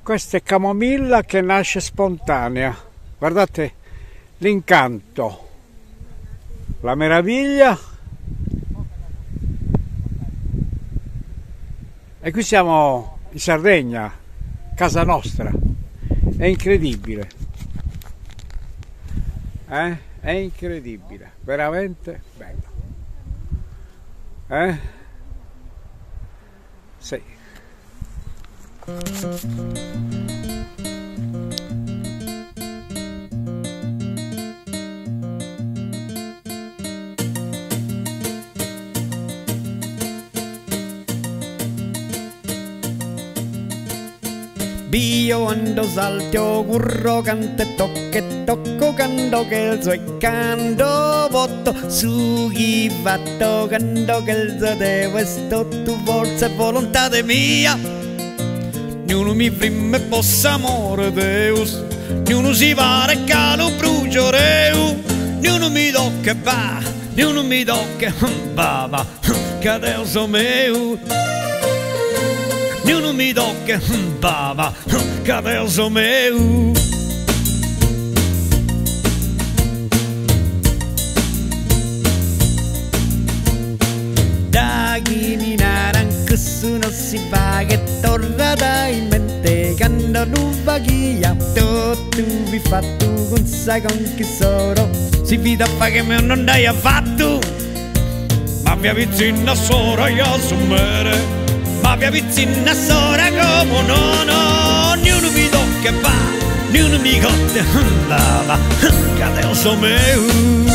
Questa è camomilla che nasce spontanea. Guardate l'incanto, la meraviglia. E qui siamo in Sardegna, casa nostra. È incredibile. È incredibile, veramente bello. Sì. Bio quando salto, curro, canto e tocco, canto che il suo canto botto, su chi fatto, canto che il suo de questo tu forza e volontà de mia. Niuno mi prima e possa amore Deus, niuno si pare che lo brucio reu, niuno mi tocca e va, niuno mi tocca va, che Deus è meu. Niuno mi tocca, bava, che Deus è meu. Da chi mi naranca su non si fa che torna dai mente quando non va via. Tu vi fatto con sai con chi sono, si fida a fa che me non dai affatto, ma via vicina sora io sommere. Ma via vicina sora come no, niuno mi tocca e va, niuno mi cotte va, che Deus è meu.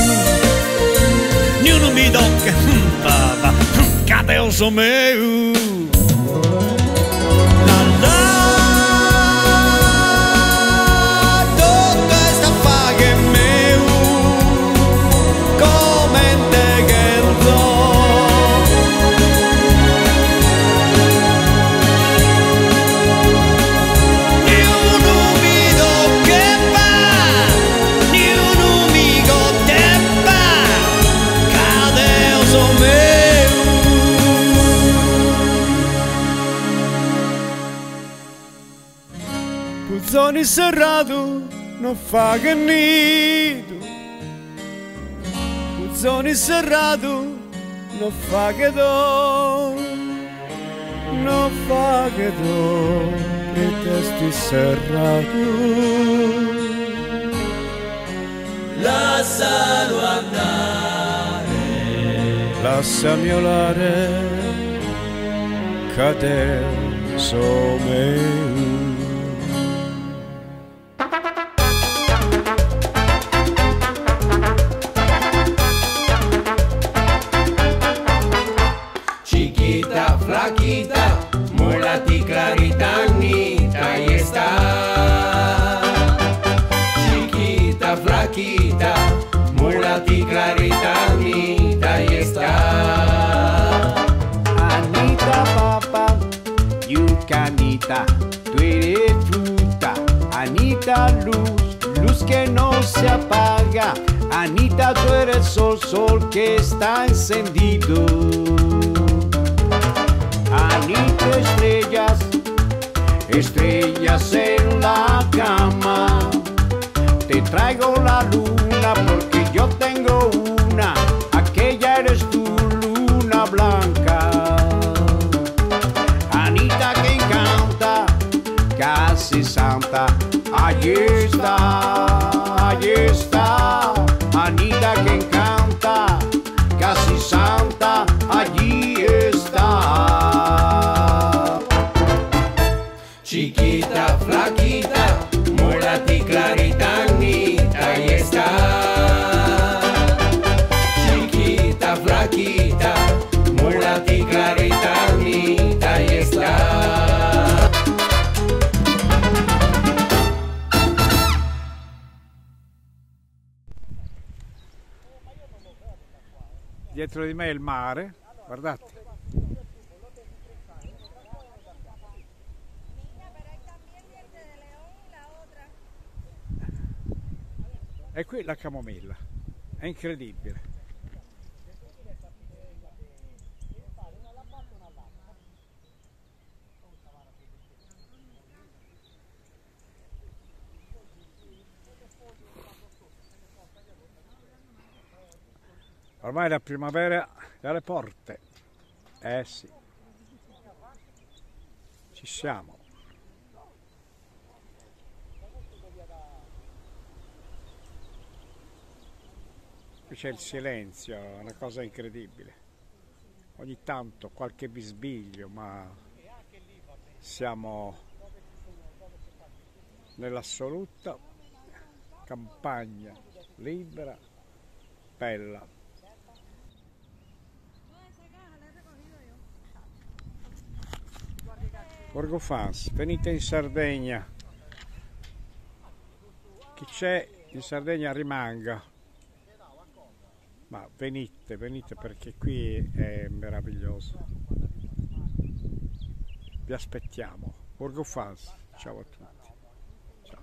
Niuno mi tocca va, che Deus è meu. Pulzoni serrato non fa che nido, pulzoni serrato non fa che do, non fa che do, i testi serrato. Lascialo andare, lasciami olare, che Deus è meu. Flaquita, mulati claritanita y está. Chiquita, flaquita, mulati claritanita y está. Anita papa, yucanita, tú eres fruta. Anita luz que no se apaga. Anita tú eres sol que está encendido. Anita estrellas en la cama. Te traigo la luna porque yo tengo una. Aquella eres tu luna blanca. Anita que encanta, casi santa. Allí está. Anita que encanta, casi santa. Allí está. Chiquita, flaquita, mulati claritanita y está. Chiquita, flaquita, mulati claritanita y está. Dietro di me è il mare, guardate. E qui la camomilla, è incredibile. Ormai la primavera è alle porte. Eh sì. Ci siamo. Qui c'è il silenzio, è una cosa incredibile. Ogni tanto qualche bisbiglio, ma siamo nell'assoluta campagna libera, bella. Borgo Fans, venite in Sardegna. Chi c'è in Sardegna rimanga. Ma venite, venite perché qui è meraviglioso. Vi aspettiamo. Borgo Fans, ciao a tutti. Ciao.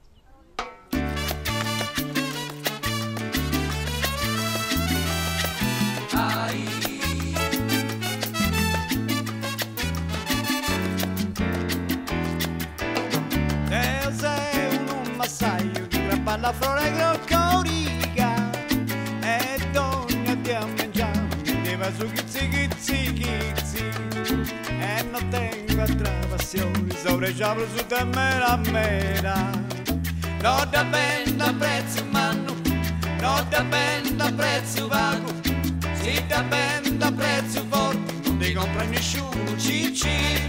Te sei un massaio di grappa alla flora crocorica e donna ti ha mangiato, metteva su chizzi chizzi chizzi e non tengo altra passione, sopra su te mera mera. Non da ben da prezzo manno, non da ben da prezzo vago, si da ben da prezzo forte, non ti compra nessuno cicci.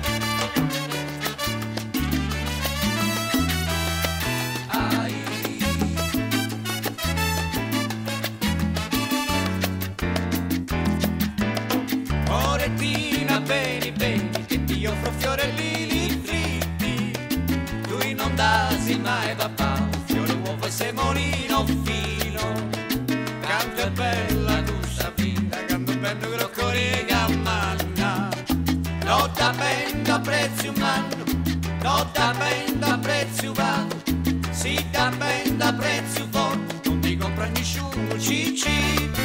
Morettina, beni, beni, che ti offro fiorellini fritti, tu non dasi mai papà, fiore, uovo e semolino fino, canto è bella gusta finta, canto bello croccoriga manna, non da ben da prezzo umano, non da ben da prezzo vago, si da ben da prezzo forte, non ti compra nessuno cicci.